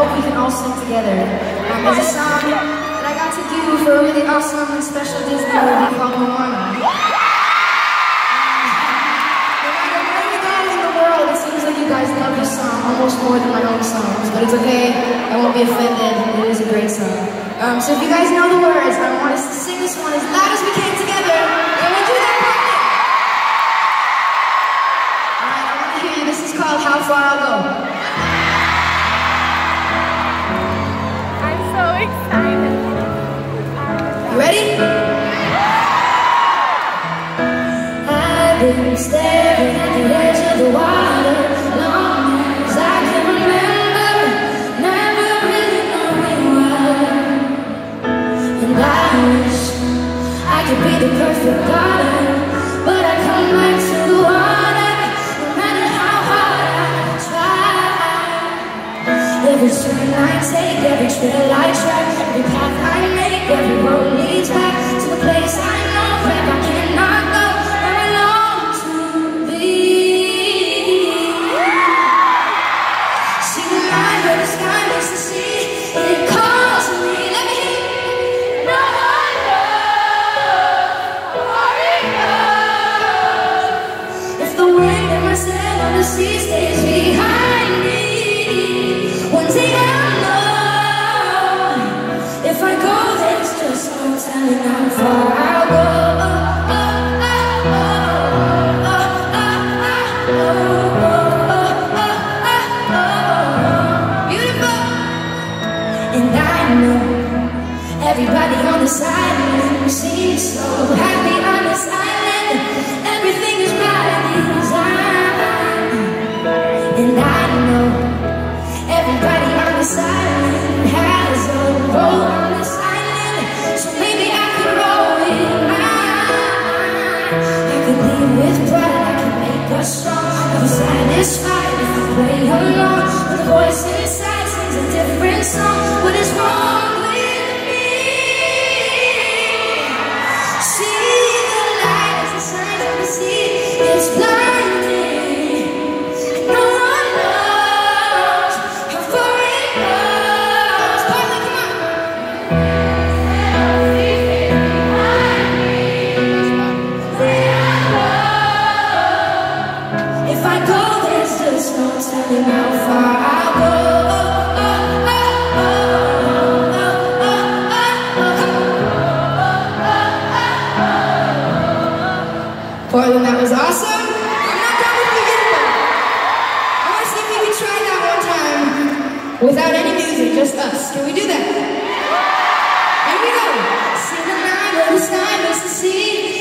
hope we can all sing together. There's a song that I got to do for a really awesome and special Disney movie called Moana. No matter where you go in the world, it seems like you guys love this song almost more than my own songs, but it's okay, I won't be offended, it is a great song. So if you guys know the words, I want us to sing this one as loud as we can together. Can we do that properly? Alright, I want to hear you. This is called How Far I'll Go. I'm so excited. You ready? I've been staring at the edge of the water long as I can remember, never really knowing why. And I wish I could be the perfect daughter, but I come back to the water no matter how hard I try. Every turn I take, every trail I track, every path I make, every road leads back to the place I know where I cannot go, where I long to be. See the line where the sky meets the sea, it calls me. Let me hear it. No one knows where it goes. If the wind in my sail on the sea stays behind me, one day I'll know. If I go, there's just no telling how far I'll go. Beautiful. And I know everybody on this island seems so happy on this island. Everything is by design. And I know everybody on this island has a role on this island, so maybe I could roll with mine. I could lead with pride, I could make us strong. I'll be satisfied if I play along, but the voice inside sings a different song. What is wrong with me? See the light as the signs of the sea. It's blinding, and no one knows how far it goes. Parley, come on. If I go, there's just no telling how far I'll go. Portland, that was awesome. I'm not done with you yet, though. I want to see if we can try that one time without any music, just us. Can we do that? Here we go. See the night where the sky meets the sea.